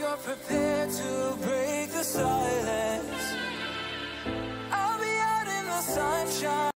you're prepared to break the silence, I'll be out in the sunshine.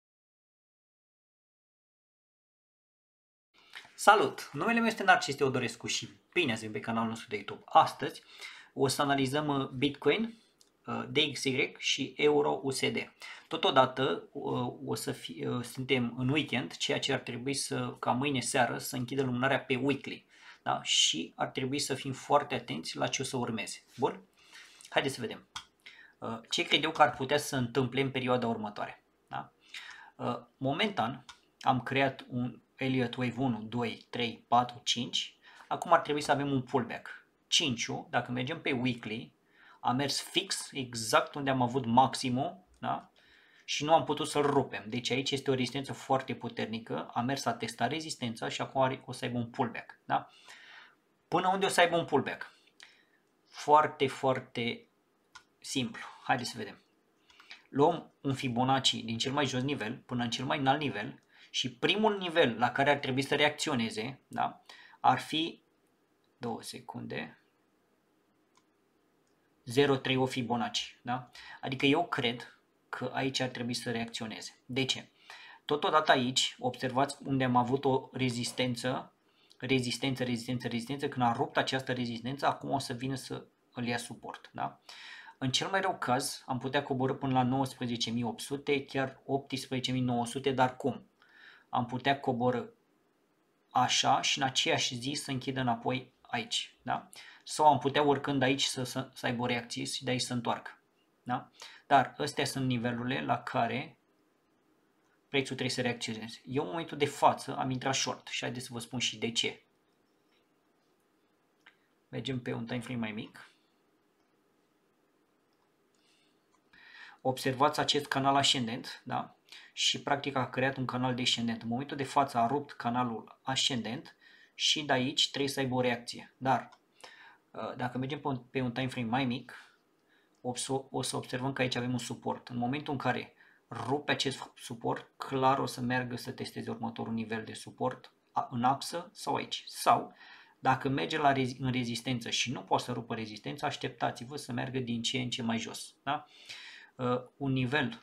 Salut! Numele meu este Narcis Teodorescu și bine ați venit pe canalul nostru de YouTube. Astăzi o să analizăm Bitcoin, DXY și Euro USD. Totodată suntem în weekend, ceea ce ar trebui ca mâine seară să închidă lumânarea pe weekly. Da? Și ar trebui să fim foarte atenți la ce o să urmeze. Bun? Haideți să vedem. Ce cred eu că ar putea să se întâmple în perioada următoare. Da? Momentan am creat un Elliott Wave 1, 2, 3, 4, 5. Acum ar trebui să avem un pullback. 5-ul, dacă mergem pe weekly, a mers fix exact unde am avut maximul, da? Și nu am putut să-l rupem. Deci aici este o rezistență foarte puternică. A mers, a testat rezistența și acum o să aibă un pullback. Da? Până unde o să aibă un pullback? Foarte, foarte simplu. Haideți să vedem. Luăm un Fibonacci din cel mai jos nivel până în cel mai înalt nivel și primul nivel la care ar trebui să reacționeze, da, ar fi 2 secunde 0,3 o Fibonacci. Da? Adică eu cred că aici ar trebui să reacționeze. De ce? Totodată aici, observați unde am avut o rezistență, când a rupt această rezistență, acum o să vină să îl ia suport. Da? În cel mai rău caz am putea coborî până la 19.800, chiar 18.900, dar cum? Am putea coborî așa și în aceeași zi să închidă înapoi aici. Da? Sau am putea urcând aici să aibă o reacție și de aici să întoarcă. Da? Dar astea sunt nivelurile la care prețul trebuie să reacționeze. Eu în momentul de față am intrat short și haideți să vă spun și de ce. Mergem pe un time frame mai mic. Observați acest canal ascendent, da? Și practic a creat un canal descendent. În momentul de față a rupt canalul ascendent și de aici trebuie să aibă o reacție. Dar dacă mergem pe un time frame mai mic, o să observăm că aici avem un suport. În momentul în care rupe acest suport, clar o să meargă să testeze următorul nivel de suport în axă sau aici. Sau dacă merge în rezistență și nu poate să rupă rezistența, așteptați-vă să meargă din ce în ce mai jos. Da? Un nivel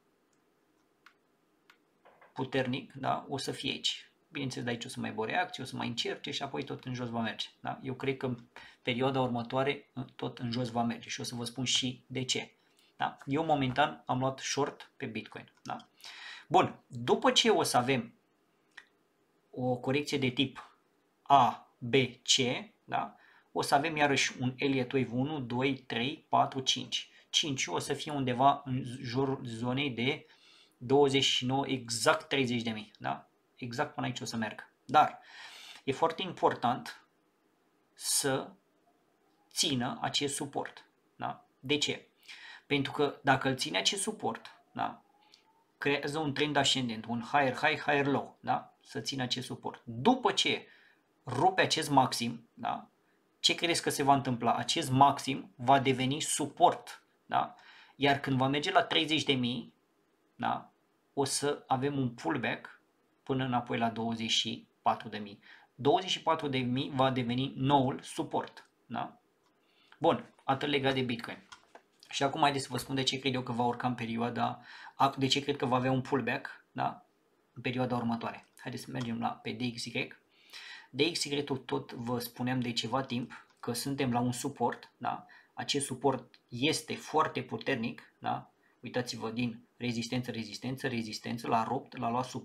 puternic, da, o să fie aici. Bineînțeles, de aici o să mai aibă o reacție, o să mai încerce și apoi tot în jos va merge. Da? Eu cred că în perioada următoare tot în jos va merge și o să vă spun și de ce. Da? Eu momentan am luat short pe Bitcoin. Da? Bun, după ce o să avem o corecție de tip A, B, C, da? O să avem iarăși un Elliott Wave 1, 2, 3, 4, 5. 5 o să fie undeva în jurul zonei de 29, exact 30.000. Da? Exact până aici o să meargă. Dar e foarte important să țină acest suport. Da? De ce? Pentru că dacă îl ține acest suport, da, creează un trend ascendent, un higher high, higher low, da? Să țină acest suport. După ce rupe acest maxim, da, ce credeți că se va întâmpla? Acest maxim va deveni suport. Da? Iar când va merge la 30.000, da, o să avem un pullback până înapoi la 24.000. 24.000 va deveni noul suport. Da? Bun, atât legat de Bitcoin. Și acum haideți să vă spun de ce cred eu că va urca în perioada, de ce cred că va avea un pullback, da, în perioada următoare. Haideți să mergem pe DXY. DXY tot vă spuneam de ceva timp că suntem la un suport, da? Acest suport este foarte puternic, da? Uitați-vă din rezistență, l-a rupt, l-a luat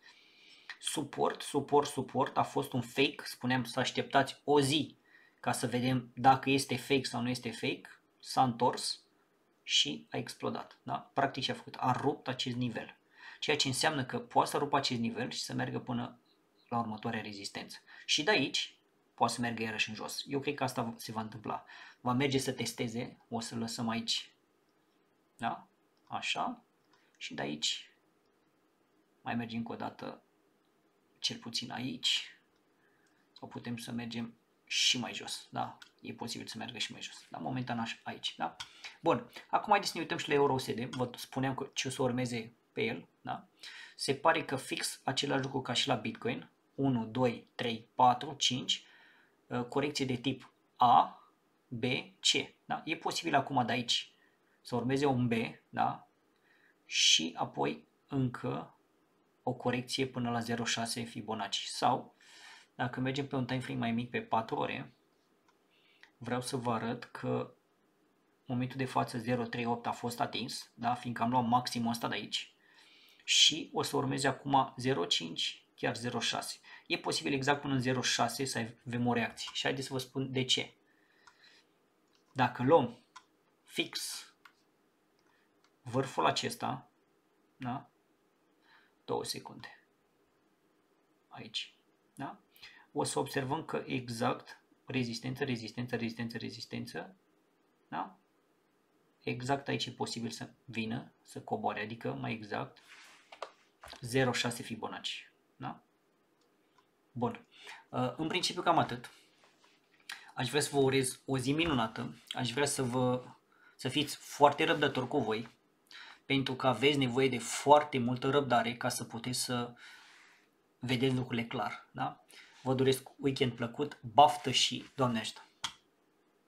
suport, a fost un fake, spuneam să așteptați o zi ca să vedem dacă este fake sau nu este fake, s-a întors și a explodat, da? Practic ce a făcut, a rupt acest nivel, ceea ce înseamnă că poate să rupă acest nivel și să meargă până la următoarea rezistență. Și de aici poate să meargă iarăși în jos. Eu cred că asta se va întâmpla. Va merge să testeze, o să lăsăm aici, da? Așa. Și de aici mai mergem încă o dată, cel puțin aici. Sau putem să mergem și mai jos, da? E posibil să meargă și mai jos. Dar momentan aici, da? Bun. Acum haideți să ne uităm și la EURUSD. Vă spuneam că ce o să urmeze pe el, da? Se pare că fix același lucru ca și la Bitcoin. 1, 2, 3, 4, 5. Corecție de tip A, B, C. Da? E posibil acum de aici să urmeze un B, da? Și apoi încă o corecție până la 0,6 Fibonacci. Sau, dacă mergem pe un time frame mai mic pe 4 ore, vreau să vă arăt că momentul de față 0,38 a fost atins, da? Fiindcă am luat maximul ăsta de aici. Și o să urmeze acum 0,5, chiar 0,6. E posibil exact până în 0,6 să avem o reacție. Și haideți să vă spun de ce. Dacă luăm fix vârful acesta, da? 2 secunde. Aici, da? O să observăm că exact rezistență, rezistență, rezistență, rezistență, da? Exact aici e posibil să vină, să coboare, adică mai exact 0,6 Fibonacci, da? Bun. În principiu cam atât. Aș vrea să vă urez o zi minunată, aș vrea să fiți foarte răbdători cu voi, pentru că aveți nevoie de foarte multă răbdare ca să puteți să vedeți lucrurile clar, da? Vă doresc weekend plăcut, baftă și Doamne ajută!